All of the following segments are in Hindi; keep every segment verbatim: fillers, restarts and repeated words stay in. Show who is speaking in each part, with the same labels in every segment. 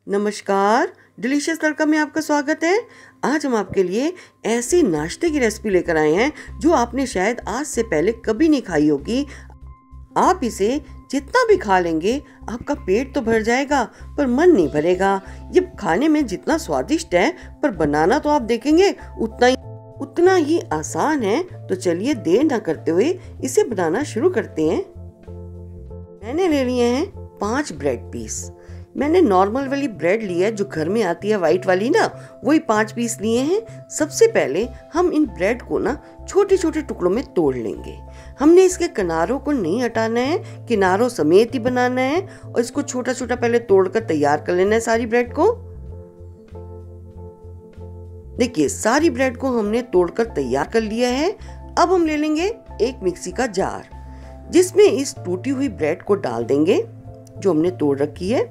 Speaker 1: नमस्कार, डिलीशियस तड़का में आपका स्वागत है। आज हम आपके लिए ऐसी नाश्ते की रेसिपी लेकर आए हैं जो आपने शायद आज से पहले कभी नहीं खाई होगी। आप इसे जितना भी खा लेंगे आपका पेट तो भर जाएगा पर मन नहीं भरेगा। ये खाने में जितना स्वादिष्ट है पर बनाना तो आप देखेंगे उतना ही उतना ही आसान है। तो चलिए देर ना करते हुए इसे बनाना शुरू करते हैं। मैंने ले लिए हैं पांच ब्रेड पीस। मैंने नॉर्मल वाली ब्रेड ली है जो घर में आती है वाइट वाली ना, वही पांच पीस लिए हैं। सबसे पहले हम इन ब्रेड को ना छोटे छोटे टुकड़ों में तोड़ लेंगे। हमने इसके किनारों को नहीं हटाना है, किनारों समेत ही बनाना है और इसको छोटा छोटा पहले तोड़कर तैयार कर लेना है सारी ब्रेड को। देखिए सारी ब्रेड को हमने तोड़कर तैयार कर लिया है। अब हम ले लेंगे एक मिक्सी का जार जिसमें इस टूटी हुई ब्रेड को डाल देंगे जो हमने तोड़ रखी है।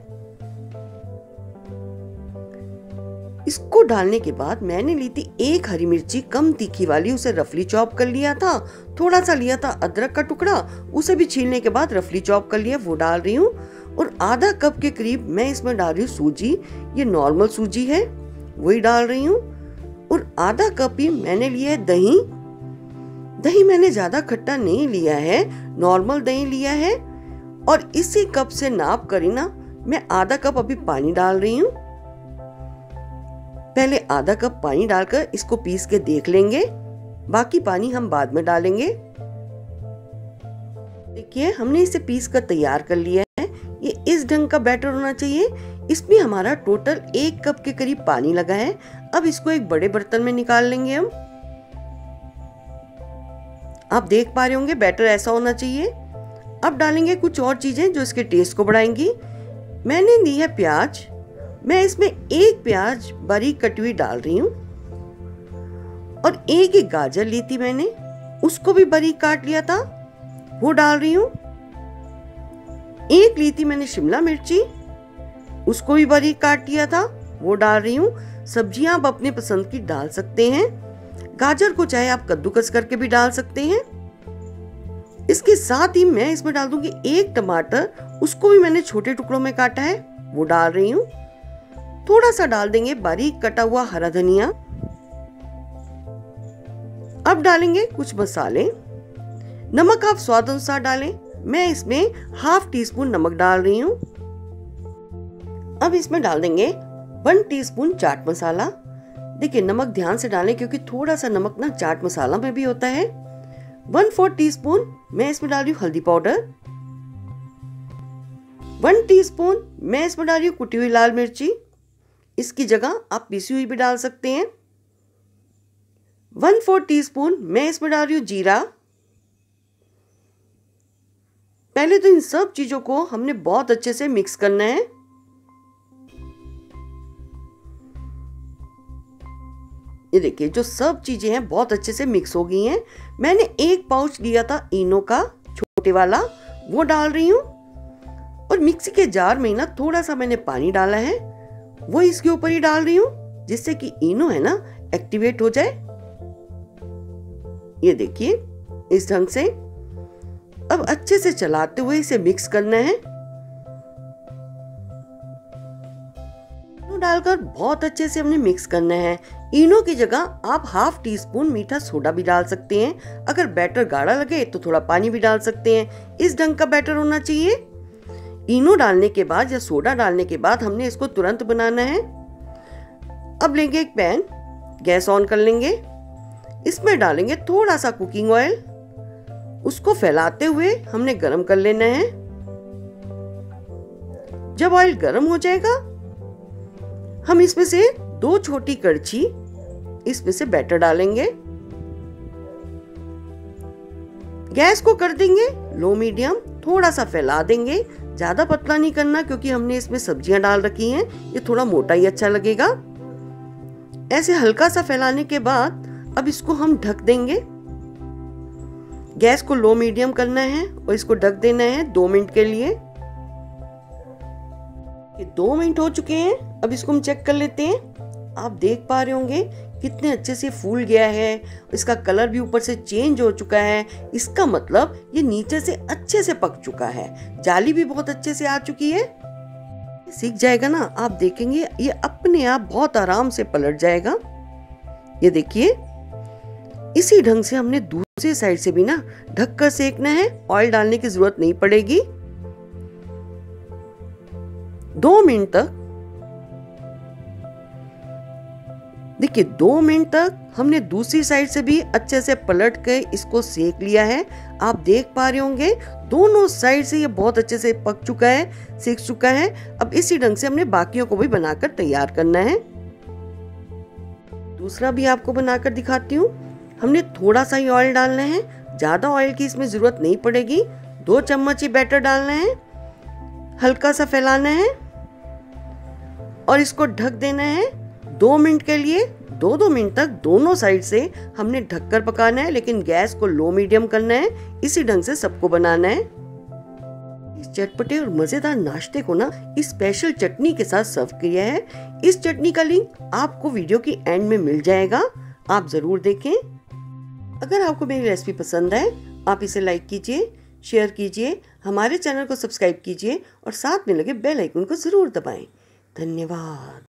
Speaker 1: इसको डालने के बाद मैंने ली थी एक हरी मिर्ची कम तीखी वाली, उसे रफली चॉप कर लिया था। थोड़ा सा लिया था अदरक का टुकड़ा, उसे भी छीलने के बाद रफली चॉप कर लिया, वो डाल रही हूँ। और आधा कप के करीब मैं इसमें डाल रही हूँ सूजी। ये नॉर्मल सूजी है वही डाल रही हूँ। और आधा कप ही मैंने लिया है दही। दही मैंने ज्यादा खट्टा नहीं लिया है, नॉर्मल दही लिया है। और इसी कप से नाप कर ना मैं आधा कप अभी पानी डाल रही हूँ। पहले आधा कप पानी डालकर इसको पीस के देख लेंगे, बाकी पानी हम बाद में डालेंगे। देखिए हमने इसे पीस कर तैयार कर लिया है। ये इस ढंग का बैटर होना चाहिए। इसमें हमारा टोटल एक कप के करीब पानी लगा है। अब इसको एक बड़े बर्तन में निकाल लेंगे हम। आप देख पा रहे होंगे बैटर ऐसा होना चाहिए। अब डालेंगे कुछ और चीजें जो इसके टेस्ट को बढ़ाएंगी। मैंने ली है प्याज। मैं इसमें एक प्याज बारीक कटी हुई डाल रही हूँ। और एक एक गाजर ली थी मैंने, उसको भी बारीक काट लिया था, वो डाल रही हूँ। एक ली थी मैंने शिमला मिर्ची, उसको भी बारीक काट लिया था, वो डाल रही हूँ। सब्जियां आप अपने पसंद की डाल सकते हैं। गाजर को चाहे आप कद्दूकस करके भी डाल सकते हैं। इसके साथ ही मैं इसमें डाल दूंगी एक टमाटर, उसको भी मैंने छोटे टुकड़ों में काटा है, वो डाल रही हूँ। थोड़ा सा डाल देंगे बारीक कटा हुआ हरा धनिया। अब डालेंगे कुछ मसाले। नमक आप स्वाद अनुसार डालें। मैं इसमें हाफ टी स्पून नमक डाल रही हूँ। अब इसमें डाल देंगे वन टीस्पून चाट मसाला। देखिए नमक ध्यान से डालें क्योंकि थोड़ा सा नमक ना चाट मसाला में भी होता है। वन फोर्थ टी स्पून मैं इसमें डाल रही हूँ हल्दी पाउडर। वन टीस्पून मैं इसमें डाल रही हूँ कुटी हुई लाल मिर्ची, इसकी जगह आप पीसी हुई भी डाल सकते हैं। वन फोर्थ टीस्पून मैं इसमें डाल रही हूँ जीरा। पहले तो इन सब चीजों को हमने बहुत अच्छे से मिक्स करना है। ये देखिए जो सब चीजें हैं बहुत अच्छे से मिक्स हो गई हैं। मैंने एक पाउच लिया था इनो का छोटे वाला, वो डाल रही हूँ। और मिक्सी के जार में ना थोड़ा सा मैंने पानी डाला है, वो इसके ऊपर ही डाल रही हूँ जिससे कि इनो है ना एक्टिवेट हो जाए। ये देखिए इस ढंग से। अब अच्छे से चलाते हुए इसे मिक्स करना है। इनो डालकर बहुत अच्छे से हमने मिक्स करना है। इनो की जगह आप हाफ टी स्पून मीठा सोडा भी डाल सकते हैं। अगर बैटर गाढ़ा लगे तो थोड़ा पानी भी डाल सकते हैं। इस ढंग का बैटर होना चाहिए। इनो डालने के बाद या सोडा डालने के बाद हमने इसको तुरंत बनाना है। अब लेंगे एक पैन, गैस ऑन कर लेंगे। इसमें डालेंगे थोड़ा सा कुकिंग ऑयल, उसको फैलाते हुए हमने गरम कर लेना है। जब ऑयल गरम हो जाएगा हम इसमें से दो छोटी कड़छी इसमें से बैटर डालेंगे। गैस को कर देंगे लो मीडियम, थोड़ा सा फैला देंगे। ज्यादा पतला नहीं करना क्योंकि हमने इसमें सब्जियां डाल रखी हैं, ये थोड़ा मोटा ही अच्छा लगेगा। ऐसे हल्का सा फैलाने के बाद अब इसको हम ढक देंगे। गैस को लो मीडियम करना है और इसको ढक देना है दो मिनट के लिए। ये दो मिनट हो चुके हैं। अब इसको हम चेक कर लेते हैं। आप देख पा रहे होंगे कितने अच्छे से फूल गया है, इसका कलर भी ऊपर से चेंज हो चुका है। इसका मतलब ये नीचे से अच्छे से पक चुका है, जाली भी बहुत अच्छे से आ चुकी है। सीख जाएगा ना, आप देखेंगे ये अपने आप बहुत आराम से पलट जाएगा। ये देखिए, इसी ढंग से हमने दूसरी साइड से भी ना ढककर सेकना है। ऑयल डालने की जरूरत नहीं पड़ेगी। दो मिनट तक, देखिए दो मिनट तक हमने दूसरी साइड से भी अच्छे से पलट के इसको सेक लिया है। आप देख पा रहे होंगे दोनों साइड से ये बहुत अच्छे से पक चुका है, सेक चुका है। अब इसी ढंग से हमने बाकियों को भी बनाकर तैयार करना है। दूसरा भी आपको बनाकर दिखाती हूँ। हमने थोड़ा सा ही ऑयल डालना है, ज्यादा ऑयल की इसमें जरूरत नहीं पड़ेगी। दो चम्मच ही बैटर डालना है, हल्का सा फैलाना है और इसको ढक देना है दो मिनट के लिए। दो दो मिनट तक दोनों साइड से हमने ढककर पकाना है, लेकिन गैस को लो मीडियम करना है। इसी ढंग से सबको बनाना है। इस चटपटे और मजेदार नाश्ते को ना इस स्पेशल चटनी के साथ सर्व किया है। इस चटनी का लिंक आपको वीडियो की एंड में मिल जाएगा, आप जरूर देखें। अगर आपको मेरी रेसिपी पसंद आए, आप इसे लाइक कीजिए, शेयर कीजिए, हमारे चैनल को सब्सक्राइब कीजिए और साथ में लगे बेल आइकन को जरूर दबाएं। धन्यवाद।